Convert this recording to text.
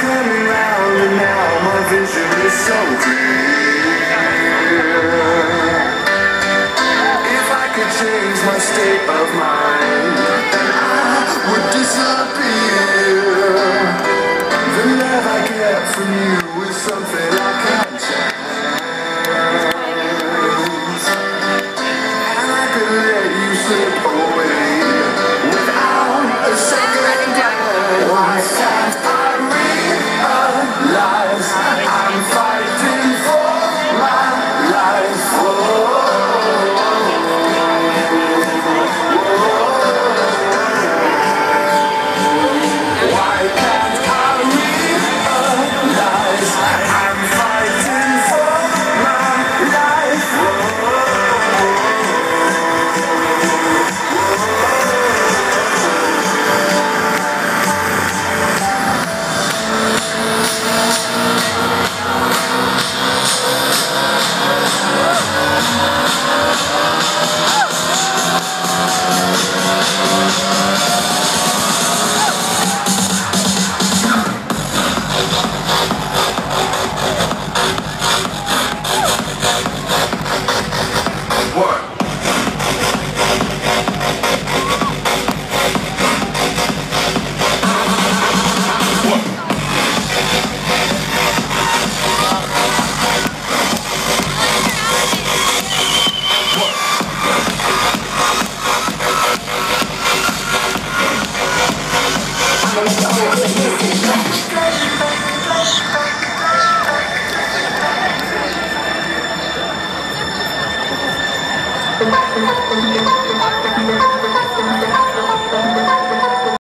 turning round and now my vision is so clear. If I could change my state of mind, then I would disappear. The love I get from you is something I can't change, and I could let you slip away without a second glance. Why can't I realize I'm fighting for my life? Why can't I realize I'm fighting for my life? Thank you.